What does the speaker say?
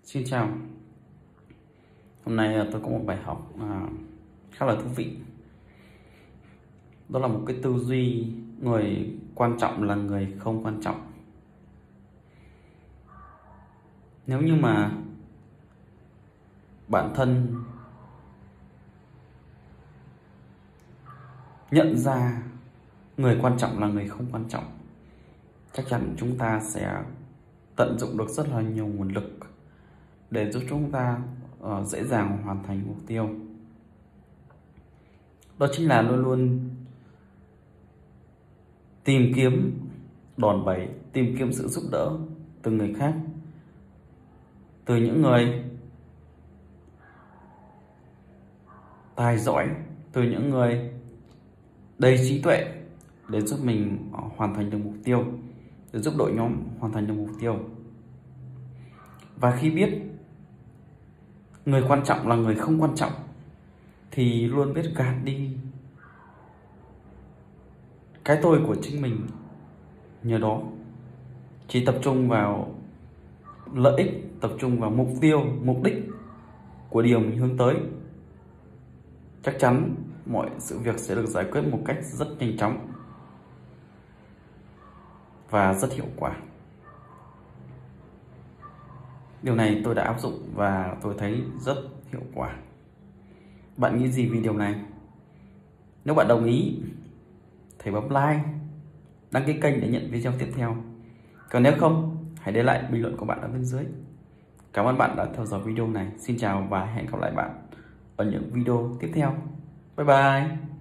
Xin chào. Hôm nay tôi có một bài học khá là thú vị. Đó là một cái tư duy người quan trọng là người không quan trọng. Nếu như mà bản thân nhận ra người quan trọng là người không quan trọng, chắc chắn chúng ta sẽ tận dụng được rất là nhiều nguồn lực để giúp chúng ta dễ dàng hoàn thành mục tiêu. Đó chính là luôn luôn tìm kiếm đòn bẩy, tìm kiếm sự giúp đỡ từ người khác, từ những người tài giỏi, từ những người đầy trí tuệ để giúp mình hoàn thành được mục tiêu, để giúp đội nhóm hoàn thành được mục tiêu. Và khi biết người quan trọng là người không quan trọng thì luôn biết gạt đi cái tôi của chính mình, nhờ đó chỉ tập trung vào lợi ích, tập trung vào mục tiêu, mục đích của điều mình hướng tới. Chắc chắn mọi sự việc sẽ được giải quyết một cách rất nhanh chóng và rất hiệu quả. Điều này tôi đã áp dụng và tôi thấy rất hiệu quả. Bạn nghĩ gì về điều này? Nếu bạn đồng ý, hãy bấm like, đăng ký kênh để nhận video tiếp theo. Còn nếu không, hãy để lại bình luận của bạn ở bên dưới. Cảm ơn bạn đã theo dõi video này. Xin chào và hẹn gặp lại bạn ở những video tiếp theo. Bye bye.